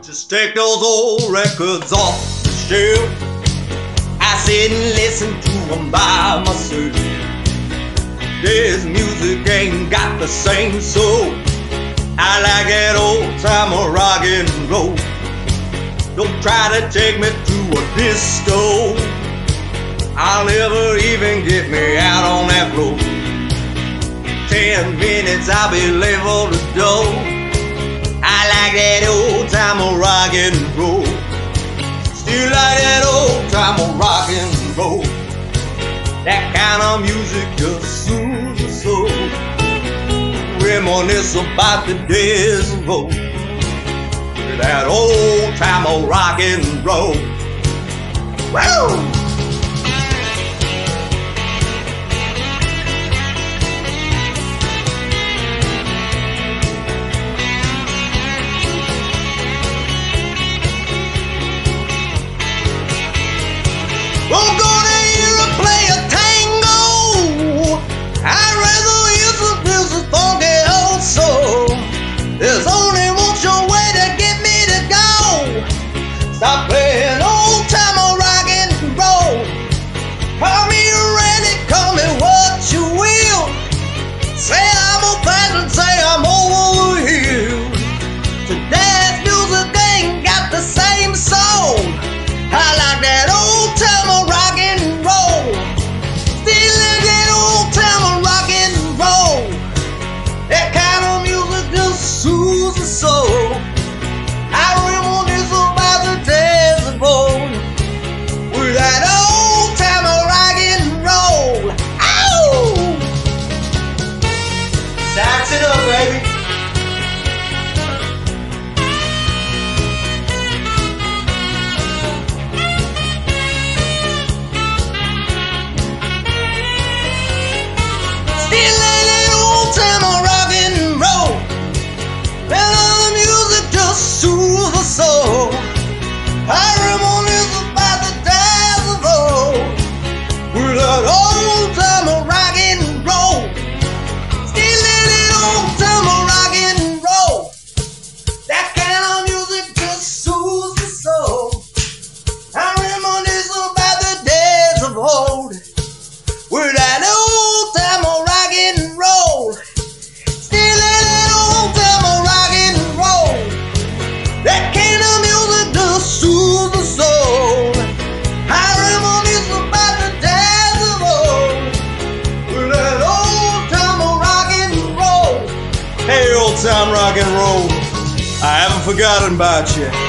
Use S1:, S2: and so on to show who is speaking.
S1: Just take those old records off the shelf. I sit and listen to them by myself. This music ain't got the same soul. I like that old time of rock and roll. Don't try to take me to a disco. I'll never even get me out on that road. 10 minutes I'll be late for the door. I like that old time of rock and roll. Still like that old time of rock and roll. That kind of music just soothes the soul. Reminisce about the days of old. That old time of rock and roll. Woo! Won't go to hear her play a tango. I'd rather hear some this funky old soul. There's only one sure way to get me to go. Stop playing old time of rock and roll. Call me ready, call me what you will. Say I'm a passion, say I'm over the hill. Today's music ain't got the same soul. I like that old time of rock and roll. Still like that old time of rock and roll. That kind of music just soothes the soul. I reminisce about the days of old. With that old time of rock and roll. Ow! Sax it up, baby. Still like that old time of rock and roll. Well, the music just soothes the soul. I reminisce about the days of old. With that old time of rock and roll. Still like that old time of rock and roll. That kind of music just soothes the soul. I reminisce about the days of old. With that old time of rock and roll. Still in that old time of rock and roll. That kind of music just soothes the soul. I reminisce about the days of old. With that old time of rock and roll. Hey, old time rock and roll, I haven't forgotten about you.